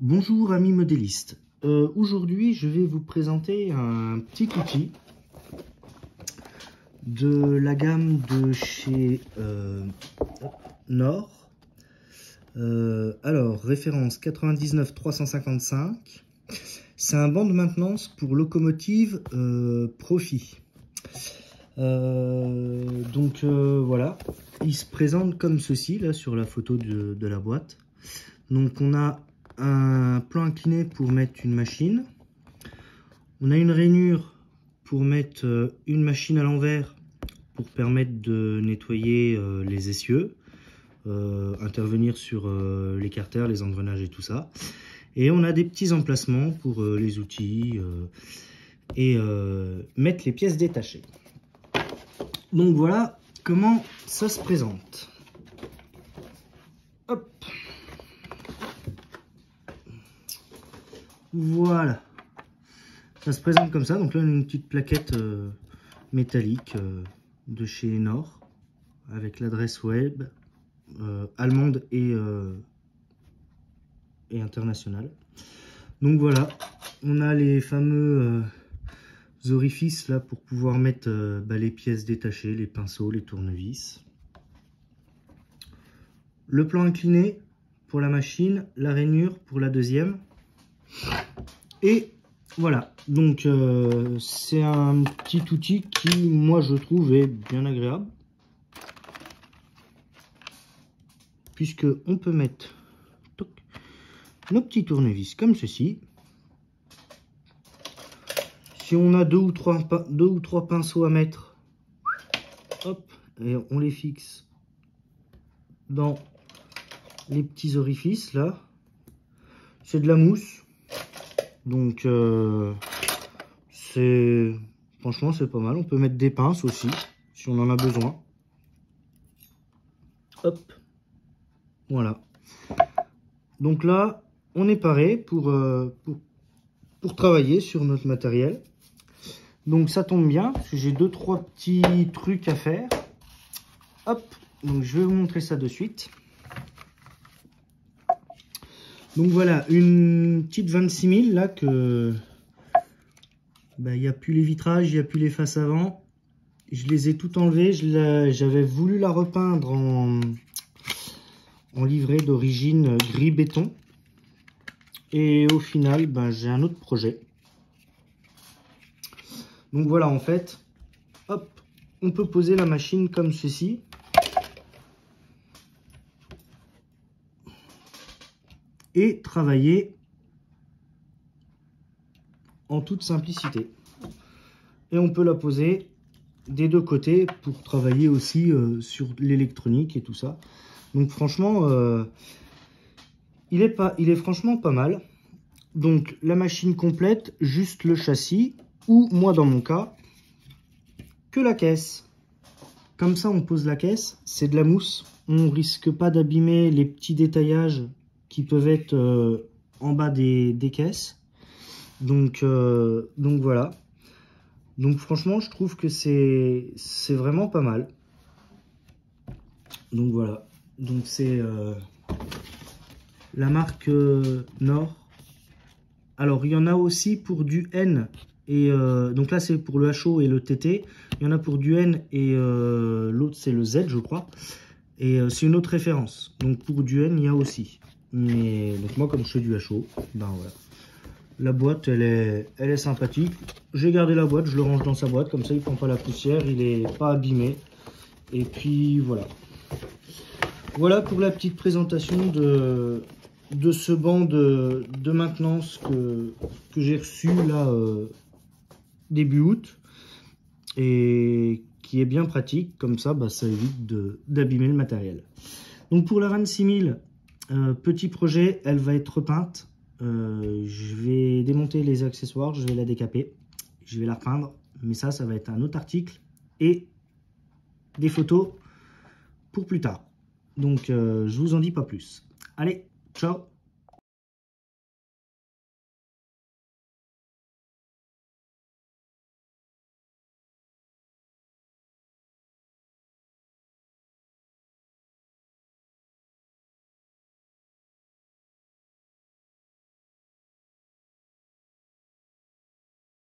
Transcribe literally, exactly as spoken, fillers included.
Bonjour amis modélistes, euh, aujourd'hui je vais vous présenter un petit outil de la gamme de chez euh, Nord. Euh, alors référence quatre-vingt-dix-neuf trois cent cinquante-cinq, c'est un banc de maintenance pour locomotive euh, Profi. Euh, donc euh, voilà, il se présente comme ceci là sur la photo de, de la boîte. Donc on a un plan incliné pour mettre une machine, on a une rainure pour mettre une machine à l'envers pour permettre de nettoyer euh, les essieux, euh, intervenir sur euh, les carters, les engrenages et tout ça, et on a des petits emplacements pour euh, les outils euh, et euh, mettre les pièces détachées. Donc voilà comment ça se présente. Hop. Voilà, ça se présente comme ça. Donc là on a une petite plaquette euh, métallique euh, de chez Nord avec l'adresse web euh, allemande et, euh, et internationale. Donc voilà, on a les fameux euh, orifices là pour pouvoir mettre euh, bah, les pièces détachées, les pinceaux, les tournevis. Le plan incliné pour la machine, la rainure pour la deuxième. Et voilà, donc euh, c'est un petit outil qui, moi, je trouve est bien agréable, puisque on peut mettre toc, nos petits tournevis comme ceci. Si on a deux ou trois, deux ou trois pinceaux à mettre, hop, et on les fixe dans les petits orifices là. C'est de la mousse. Donc euh, c'est franchement c'est pas mal. On peut mettre des pinces aussi si on en a besoin. Hop, voilà. Donc là on est paré pour, euh, pour, pour travailler sur notre matériel. Donc ça tombe bien parce que j'ai deux trois petits trucs à faire. Hop, donc je vais vous montrer ça de suite. Donc voilà, une petite vingt-six mille là que bah, il n'y a plus les vitrages, il n'y a plus les faces avant. Je les ai toutes enlevées. J'avais voulu la repeindre en, en livret d'origine gris béton. Et au final, bah, j'ai un autre projet. Donc voilà, en fait, hop, on peut poser la machine comme ceci. Et travailler en toute simplicité. Et on peut la poser des deux côtés pour travailler aussi euh, sur l'électronique et tout ça. Donc franchement, euh, il est pas, il est franchement pas mal. Donc la machine complète, juste le châssis, ou moi dans mon cas, que la caisse. Comme ça on pose la caisse, c'est de la mousse. On risque pas d'abîmer les petits détaillages qui peuvent être euh, en bas des, des caisses. Donc, euh, donc voilà. Donc franchement, je trouve que c'est c'est vraiment pas mal. Donc voilà. Donc c'est euh, la marque euh, Nord. Alors il y en a aussi pour du N. Et euh, donc là c'est pour le H O et le T T. Il y en a pour du N et euh, l'autre c'est le Z je crois. Et euh, c'est une autre référence. Donc pour du N il y a aussi. Mais donc moi comme je fais du H O, ben voilà. La boîte elle est, elle est sympathique. J'ai gardé la boîte, je le range dans sa boîte, comme ça il prend pas la poussière, il est pas abîmé. Et puis voilà. Voilà pour la petite présentation de, de ce banc de, de maintenance que, que j'ai reçu là euh, début août. Et qui est bien pratique, comme ça bah, ça évite d'abîmer le matériel. Donc pour la vingt-six mille, Euh, petit projet, elle va être repeinte. Euh, je vais démonter les accessoires, je vais la décaper, je vais la repeindre. Mais ça, ça va être un autre article et des photos pour plus tard. Donc, euh, je vous en dis pas plus. Allez, ciao!